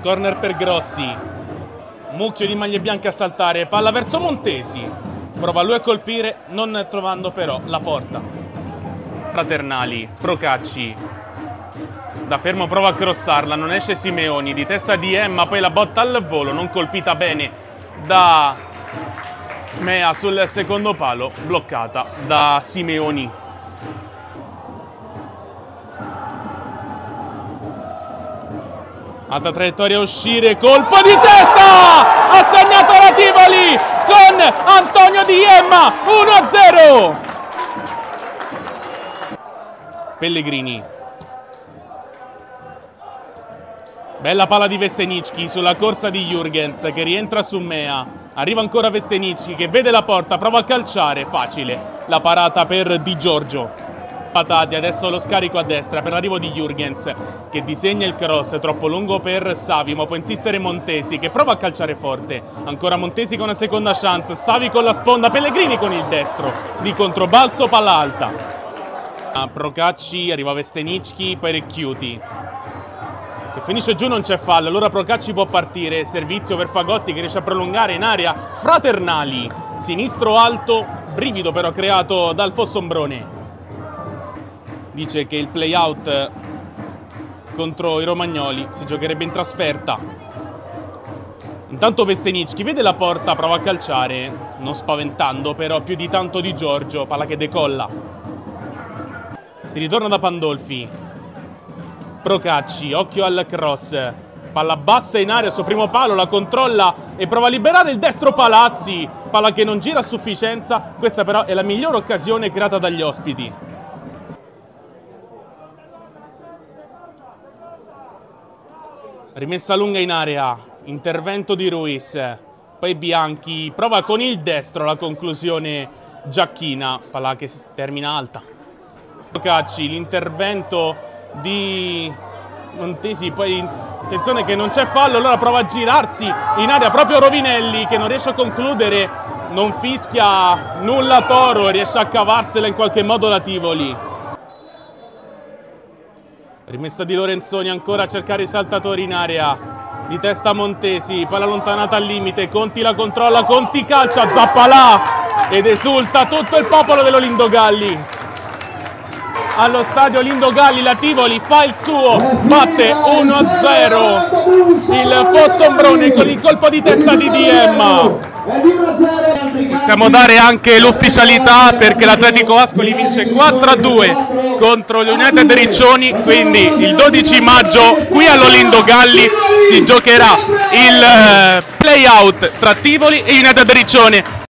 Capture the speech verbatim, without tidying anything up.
Corner per Grossi. Mucchio di maglie bianche a saltare, palla verso Montesi. Prova lui a colpire, non trovando però la porta. Fraternali, Procacci. Da fermo prova a crossarla, non esce Simeoni. Di testa di Emma, poi la botta al volo, non colpita bene da Mea sul secondo palo, bloccata da Simeoni. Alta traiettoria a uscire, colpo di testa! Ha segnato la Tivoli con Antonio Di Emma, uno a zero! Pellegrini. Bella palla di Vestenicchi sulla corsa di Jürgens che rientra su Mea. Arriva ancora Vestenicchi che vede la porta, prova a calciare, facile. La parata per Di Giorgio. Patati, adesso lo scarico a destra per l'arrivo di Jürgens che disegna il cross troppo lungo per Savimo, può insistere Montesi che prova a calciare forte, ancora Montesi con una seconda chance, Savi con la sponda, Pellegrini con il destro, di controbalzo palla alta. A Procacci, arriva Vestenicchi, poi Recchiuti che finisce giù, non c'è fallo, allora Procacci può partire, servizio per Fagotti che riesce a prolungare in area, Fraternali, sinistro alto, brivido però creato dal Fossombrone. Dice che il play out contro i romagnoli si giocherebbe in trasferta. Intanto Vestenicchi vede la porta, prova a calciare, non spaventando però più di tanto Di Giorgio, palla che decolla. Si ritorna da Pandolfi. Procacci, occhio al cross, palla bassa in aria, suo primo palo, la controlla e prova a liberare il destro Palazzi, palla che non gira a sufficienza, questa però è la migliore occasione creata dagli ospiti. Rimessa lunga in area, intervento di Ruiz, poi Bianchi, prova con il destro la conclusione Giacchina, palla che termina alta. Procacci, l'intervento di Montesi, poi attenzione che non c'è fallo, allora prova a girarsi in area proprio Rovinelli che non riesce a concludere, non fischia nulla Toro, riesce a cavarsela in qualche modo la Tivoli. Rimessa di Lorenzoni, ancora a cercare i saltatori in area, di testa Montesi, palla allontanata al limite, Conti la controlla, Conti calcia, Zappalà ed esulta tutto il popolo dell'Olindo Galli. Allo stadio Lindo Galli la Tivoli fa il suo, batte uno a zero il Fossombrone con il colpo di testa di Di Emma. Possiamo dare anche l'ufficialità perché l'Atletico Ascoli vince quattro a due contro gli United Riccioni, quindi il dodici maggio qui all'Olindo Galli si giocherà il play out tra Tivoli e United Riccione.